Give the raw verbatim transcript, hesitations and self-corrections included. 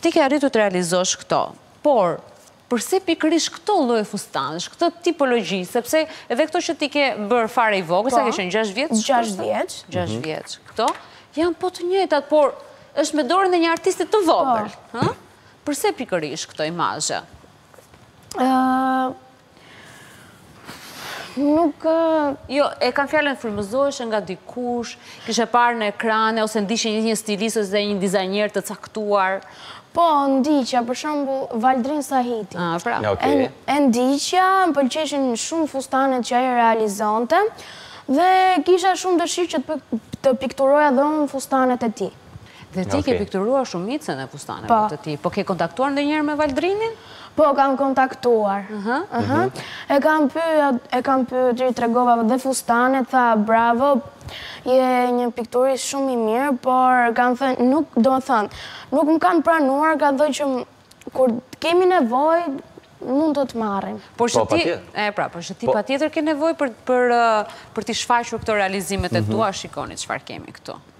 ti ke arritur të realizosh këto, por përse pikërisht këto lloj fustanësh, këtë tipologji, sepse edhe këto që ti ke bërë fare i vogël, sa ke qenë gjashtë vjeç? gjashtë vjeç. gjashtë vjeç. Këto janë po të njëjtat, por është me dorën e një artiste të vogël, ë? Përse pikërisht këto imazhe? Ë Nuk... Jo, e kam fjalën frymëzoheshe nga dikush, kishe parë në ekrane, ose ndishe një stilist dhe një dizajner të caktuar? Po, ndiqja, për shembull, Valdrin Sahiti. Ah, pra. E, e ndiqja, më pëlqeshin shumë fustanet që ai realizonte, dhe kisha shumë dëshirë që të, të pikturoja dhe unë fustanet e tij. Dhe ti ke pikturuar shumicën e fustaneve të tij. Po ke kontaktuar ndonjëherë me Valdrinin? Po, kam kontaktuar. E kam pyet, e kam pyet, i tregova dhe fustanet, tha bravo, je një pikturist shumë i mirë, por kanë thënë, nuk do të thënë, nuk më kanë pranuar, kanë thënë që kur kemi nevojë, mund të të marrim. Por që ti, e pra, por që ti patjetër ke nevojë për për për të shfaqur këto realizimet e tua, shikoni çfarë kemi këtu.